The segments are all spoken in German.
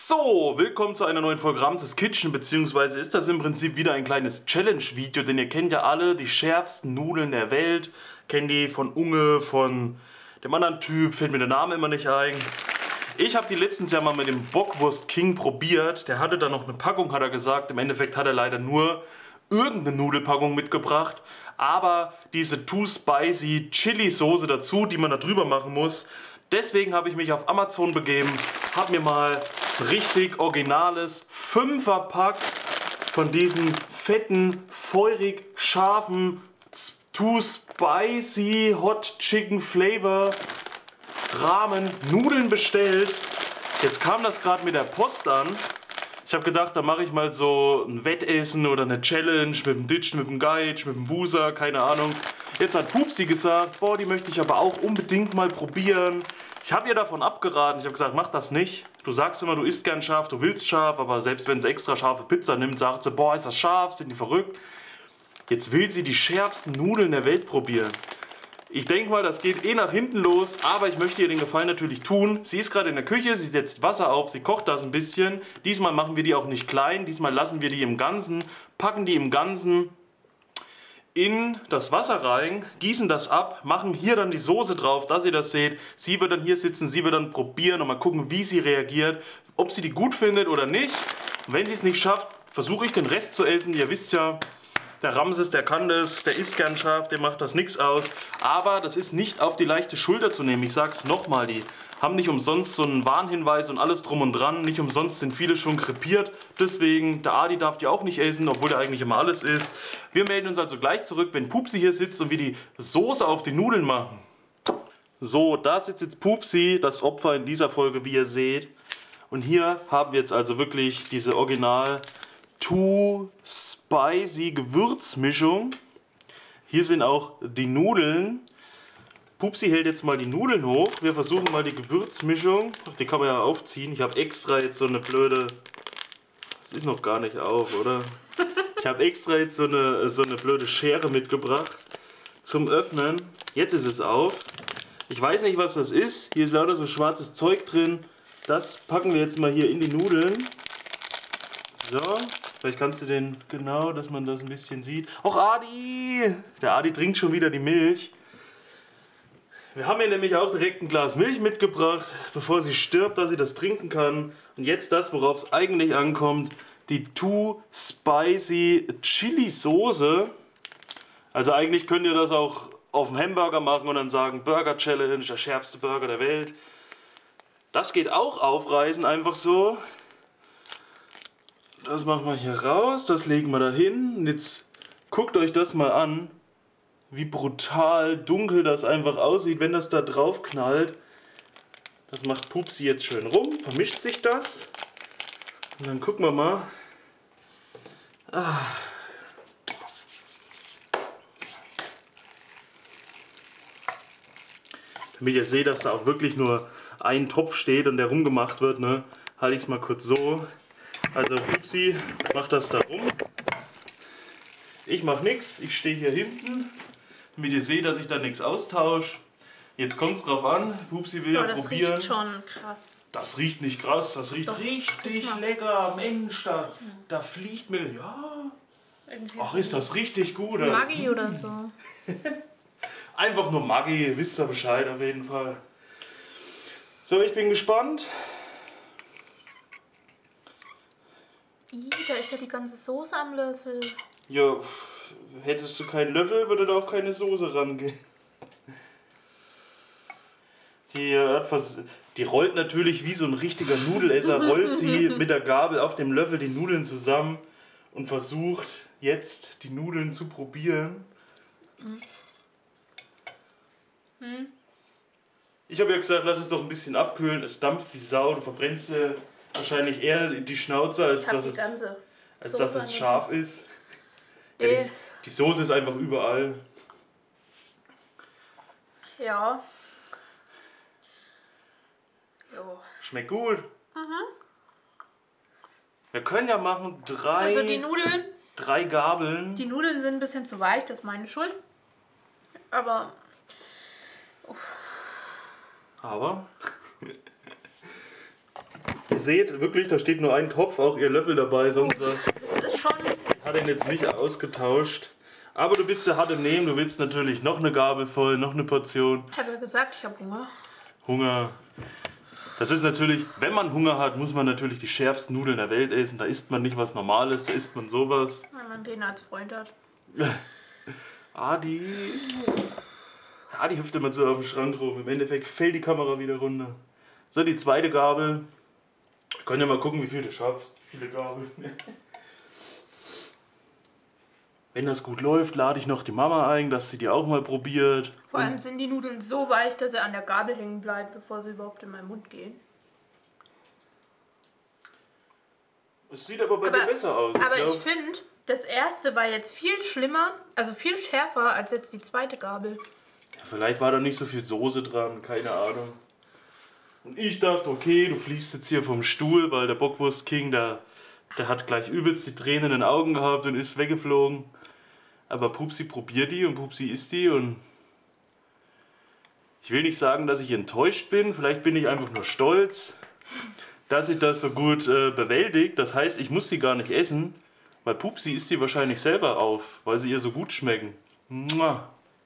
So, willkommen zu einer neuen Folge Ramses Kitchen, beziehungsweise ist das im Prinzip wieder ein kleines Challenge-Video, denn ihr kennt ja alle die schärfsten Nudeln der Welt. Kennt die von Unge, von dem anderen Typ, fällt mir der Name immer nicht ein. Ich habe die letztens ja mal mit dem Bockwurst King probiert, der hatte da noch eine Packung, hat er gesagt. Im Endeffekt hat er leider nur irgendeine Nudelpackung mitgebracht, aber diese Too Spicy Chili Soße dazu, die man da drüber machen muss. Deswegen habe ich mich auf Amazon begeben, habe mir mal richtig originales 5er-Pack von diesen fetten, feurig scharfen Too Spicy Hot Chicken Flavor Ramen Nudeln bestellt. Jetzt kam das gerade mit der Post an. Ich habe gedacht, da mache ich mal so ein Wettessen oder eine Challenge mit dem Ditch, mit dem Geitsch, mit dem Wuser, keine Ahnung. Jetzt hat Pupsi gesagt, boah, die möchte ich aber auch unbedingt mal probieren. Ich habe ihr davon abgeraten. Ich habe gesagt, mach das nicht. Du sagst immer, du isst gern scharf, du willst scharf, aber selbst wenn sie extra scharfe Pizza nimmt, sagt sie, boah, ist das scharf, sind die verrückt. Jetzt will sie die schärfsten Nudeln der Welt probieren. Ich denke mal, das geht eh nach hinten los, aber ich möchte ihr den Gefallen natürlich tun. Sie ist gerade in der Küche, sie setzt Wasser auf, sie kocht das ein bisschen. Diesmal machen wir die auch nicht klein, diesmal lassen wir die im Ganzen, packen die im Ganzen in das Wasser rein, gießen das ab, machen hier dann die Soße drauf, dass ihr das seht. Sie wird dann hier sitzen, sie wird dann probieren und mal gucken, wie sie reagiert, ob sie die gut findet oder nicht. Und wenn sie es nicht schafft, versuche ich den Rest zu essen. Ihr wisst ja, der Ramses, der kann das, der isst gern scharf, dem macht das nichts aus. Aber das ist nicht auf die leichte Schulter zu nehmen. Ich sag's nochmal, die haben nicht umsonst so einen Warnhinweis und alles drum und dran. Nicht umsonst sind viele schon krepiert. Deswegen, der Adi darf die auch nicht essen, obwohl er eigentlich immer alles isst. Wir melden uns also gleich zurück, wenn Pupsi hier sitzt und wir die Soße auf die Nudeln machen. So, da sitzt jetzt Pupsi, das Opfer in dieser Folge, wie ihr seht. Und hier haben wir jetzt also wirklich diese Original Too Spicy Gewürzmischung. Hier sind auch die Nudeln. Pupsi hält jetzt mal die Nudeln hoch. Wir versuchen mal die Gewürzmischung. Die kann man ja aufziehen. Ich habe extra jetzt so eine blöde... Das ist noch gar nicht auf, oder? Ich habe extra jetzt so eine blöde Schere mitgebracht zum Öffnen. Jetzt ist es auf. Ich weiß nicht, was das ist. Hier ist lauter so schwarzes Zeug drin. Das packen wir jetzt mal hier in die Nudeln. So, vielleicht kannst du den, genau, dass man das ein bisschen sieht. Och, Adi! Der Adi trinkt schon wieder die Milch. Wir haben ihr nämlich auch direkt ein Glas Milch mitgebracht, bevor sie stirbt, dass sie das trinken kann. Und jetzt das, worauf es eigentlich ankommt, die Too Spicy Chili Soße. Also eigentlich könnt ihr das auch auf dem Hamburger machen und dann sagen, Burger Challenge, der schärfste Burger der Welt. Das geht auch aufreißen, einfach so. Das machen wir hier raus, das legen wir da hin. Und jetzt guckt euch das mal an, wie brutal dunkel das einfach aussieht, wenn das da drauf knallt. Das macht Pupsi jetzt schön rum, vermischt sich das. Und dann gucken wir mal. Damit ihr seht, dass da auch wirklich nur ein Topf steht und der rumgemacht wird, ne, halte ich es mal kurz so. Also Pupsi macht das da rum. Ich mache nichts, ich stehe hier hinten, damit ihr seht, dass ich da nichts austausche. Jetzt kommt es drauf an, Pupsi will ja probieren. Das riecht schon krass. Das riecht nicht krass, das riecht Doch, richtig lecker. Mensch, da fliegt mir, ja. Ach, ist das richtig gut. Maggi oder so. Einfach nur Maggi, wisst ihr Bescheid auf jeden Fall. So, ich bin gespannt. Da ist ja die ganze Soße am Löffel. Ja, hättest du keinen Löffel, würde da auch keine Soße rangehen. Die rollt natürlich wie so ein richtiger Nudelesser, rollt sie mit der Gabel auf dem Löffel die Nudeln zusammen und versucht jetzt die Nudeln zu probieren. Ich habe ja gesagt, lass es doch ein bisschen abkühlen, es dampft wie Sau, du verbrennst dir wahrscheinlich eher die Schnauze, als dass es scharf ist. Ja, die Soße ist einfach überall. Ja. Jo. Schmeckt gut. Wir können ja machen Also die Nudeln. 3 Gabeln. Die Nudeln sind ein bisschen zu weich, das ist meine Schuld. Aber. ihr seht, wirklich, da steht nur ein Topf, auch ihr Löffel dabei, sonst was. Das ist schon... Hat ihn jetzt nicht ausgetauscht. Aber du bist ja hart im Nehmen, du willst natürlich noch eine Gabel voll, noch eine Portion. Ich habe ja gesagt, ich habe Hunger. Hunger. Das ist natürlich, wenn man Hunger hat, muss man natürlich die schärfsten Nudeln der Welt essen. Da isst man nicht was Normales, da isst man sowas. Wenn man den als Freund hat. Adi. Adi hüpft immer so auf den Schrank rum. Im Endeffekt fällt die Kamera wieder runter. So, die zweite Gabel. Wir können ja mal gucken, wie viel du schaffst. Viele Gabeln. Wenn das gut läuft, lade ich noch die Mama ein, dass sie die auch mal probiert. Vor allem sind die Nudeln so weich, dass er an der Gabel hängen bleibt, bevor sie überhaupt in meinen Mund gehen. Es sieht aber bei dir besser aus. Aber ich finde, das erste war jetzt viel schlimmer, also viel schärfer als jetzt die zweite Gabel. Ja, vielleicht war da nicht so viel Soße dran, keine Ahnung. Und ich dachte, okay, du fliegst jetzt hier vom Stuhl, weil der Bockwurst King, der hat gleich übelst die Tränen in den Augen gehabt und ist weggeflogen. Aber Pupsi probiert die und Pupsi isst die und ich will nicht sagen, dass ich enttäuscht bin, vielleicht bin ich einfach nur stolz, dass sie das so gut bewältigt. Das heißt, ich muss sie gar nicht essen, weil Pupsi isst sie wahrscheinlich selber auf, weil sie ihr so gut schmecken. Mua.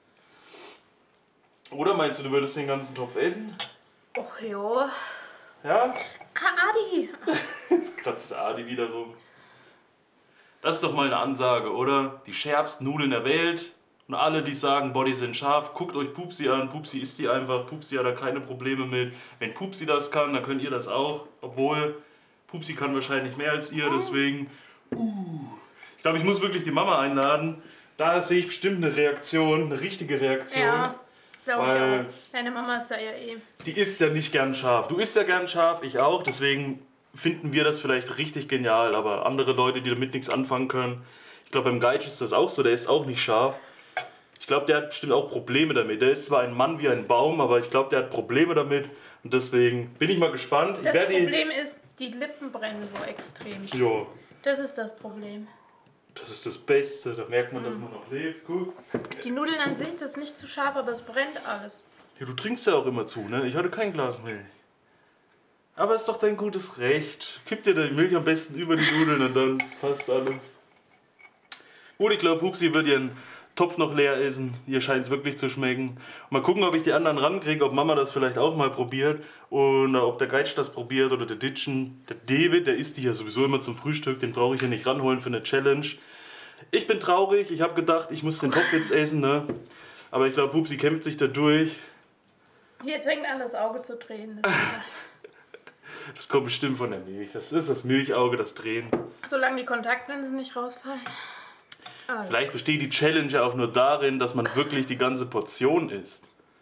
Oder meinst du würdest den ganzen Topf essen? Och jo. Ja? Ah, Adi! Jetzt kratzt der Adi wieder rum. Das ist doch mal eine Ansage, oder? Die schärfsten Nudeln der Welt. Und alle, die sagen, boah, die sind scharf, guckt euch Pupsi an. Pupsi isst die einfach. Pupsi hat da keine Probleme mit. Wenn Pupsi das kann, dann könnt ihr das auch. Obwohl, Pupsi kann wahrscheinlich mehr als ihr, deswegen... Ich glaube, ich muss wirklich die Mama einladen. Da sehe ich bestimmt eine Reaktion, eine richtige Reaktion. Ja, glaube ich Weil auch. Deine Mama ist da ja eh. die isst ja nicht gern scharf. Du isst ja gern scharf, ich auch. Deswegen finden wir das vielleicht richtig genial. Aber andere Leute, die damit nichts anfangen können. Ich glaube, beim Geitsch ist das auch so. Der ist auch nicht scharf. Ich glaube, der hat bestimmt auch Probleme damit. Der ist zwar ein Mann wie ein Baum, aber ich glaube, der hat Probleme damit. Und deswegen bin ich mal gespannt. Das Problem ist, die Lippen brennen so extrem. Jo, Das ist das Problem. das ist das Beste. Da merkt man, dass man noch lebt. Guck. Die Nudeln an sich, das ist nicht zu scharf, aber es brennt alles. Ja, du trinkst ja auch immer zu, ne? Ich hatte kein Glas Milch. Aber ist doch dein gutes Recht. Kipp dir die Milch am besten über die Nudeln und dann passt alles. Gut, ich glaube, Pupsi wird ihren Topf noch leer essen. Ihr scheint es wirklich zu schmecken. Mal gucken, ob ich die anderen rankriege, ob Mama das vielleicht auch mal probiert. Und ob der Geitsch das probiert oder der Ditchen. Der David, der isst die ja sowieso immer zum Frühstück. Den brauche ich ja nicht ranholen für eine Challenge. Ich bin traurig. Ich habe gedacht, ich muss den Topf jetzt essen, ne? Aber ich glaube, Pupsi kämpft sich da durch. Jetzt fängt an, das Auge zu drehen. Das kommt bestimmt von der Milch. Das ist das Milchauge, das Drehen. Solange die Kontaktlinsen nicht rausfallen. Also. Vielleicht besteht die Challenge ja auch nur darin, dass man wirklich die ganze Portion isst.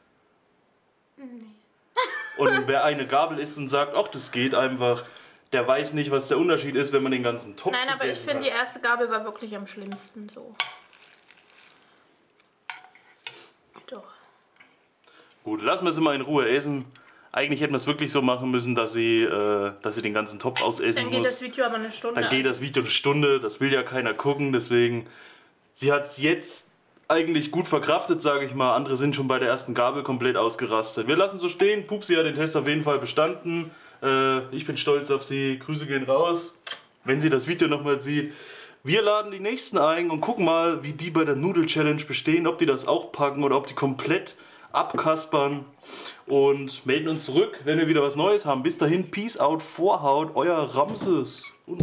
Und wer eine Gabel isst und sagt, ach, das geht einfach, der weiß nicht, was der Unterschied ist, wenn man den ganzen Topf Nein, aber ich gegessen finde, die hat. erste Gabel war wirklich am schlimmsten so. Doch. Gut, lassen wir sie mal in Ruhe essen. Eigentlich hätten wir es wirklich so machen müssen, dass sie den ganzen Topf ausessen Dann geht muss. das Video aber eine Stunde. Dann geht das Video eine Stunde, das will ja keiner gucken, deswegen... Sie hat es jetzt eigentlich gut verkraftet, sage ich mal. Andere sind schon bei der ersten Gabel komplett ausgerastet. Wir lassen so stehen. Pupsi hat den Test auf jeden Fall bestanden. Ich bin stolz auf sie. Grüße gehen raus, wenn sie das Video nochmal sieht. Wir laden die nächsten ein und gucken mal, wie die bei der Nudel-Challenge bestehen. Ob die das auch packen oder ob die komplett abkaspern. Und melden uns zurück, wenn wir wieder was Neues haben. Bis dahin, Peace out, Vorhaut, euer Ramses. Und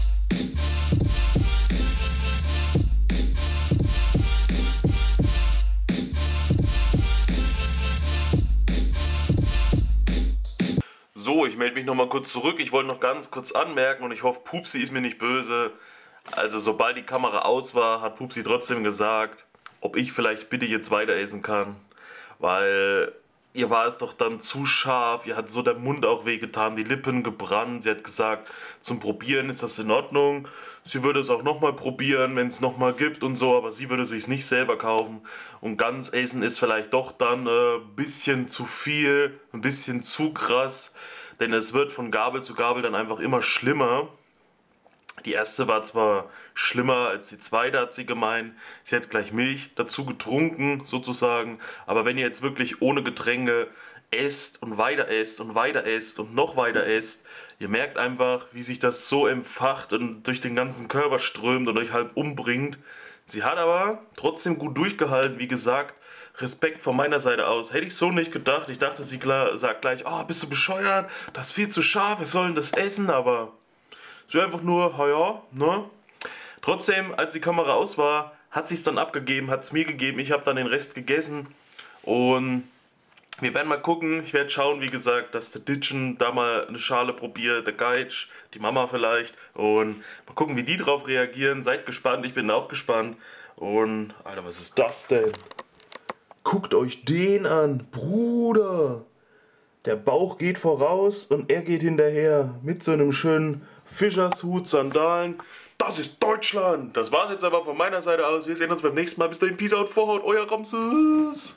so, ich melde mich nochmal kurz zurück. Ich wollte noch ganz kurz anmerken und ich hoffe, Pupsi ist mir nicht böse. Also sobald die Kamera aus war, hat Pupsi trotzdem gesagt, ob ich vielleicht bitte jetzt weiter essen kann. Weil ihr war es doch dann zu scharf, ihr hat so der Mund auch wehgetan, die Lippen gebrannt. Sie hat gesagt, zum Probieren ist das in Ordnung. Sie würde es auch nochmal probieren, wenn es nochmal gibt und so, aber sie würde es sich nicht selber kaufen. Und ganz essen ist vielleicht doch dann ein bisschen zu viel, ein bisschen zu krass. Denn es wird von Gabel zu Gabel dann einfach immer schlimmer. Die erste war zwar schlimmer als die zweite, hat sie gemeint. Sie hat gleich Milch dazu getrunken, sozusagen. Aber wenn ihr jetzt wirklich ohne Getränke esst und weiter esst und weiter esst und noch weiter esst, Ihr merkt einfach, wie sich das so empfacht und durch den ganzen Körper strömt und euch halb umbringt. Sie hat aber trotzdem gut durchgehalten, wie gesagt. Respekt von meiner Seite aus. Hätte ich so nicht gedacht. Ich dachte, sie sagt gleich, oh, bist du bescheuert? Das ist viel zu scharf, wir sollen das essen, aber so einfach nur, ja, ne? Trotzdem, als die Kamera aus war, hat sie es dann abgegeben, hat es mir gegeben. Ich habe dann den Rest gegessen und wir werden mal gucken. Ich werde schauen, wie gesagt, dass der Ditchen da mal eine Schale probiert, der Geitsch, die Mama vielleicht. Und mal gucken, wie die drauf reagieren. Seid gespannt, ich bin auch gespannt. Und, Alter, was ist das denn? Guckt euch den an, Bruder. Der Bauch geht voraus und er geht hinterher mit so einem schönen Fischershut, Sandalen. Das ist Deutschland. Das war's jetzt aber von meiner Seite aus. Wir sehen uns beim nächsten Mal. Bis dahin, Peace out, Vorhaut, euer Ramses.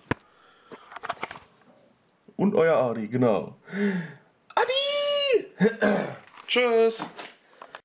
Und euer Adi, genau. Adi! Tschüss.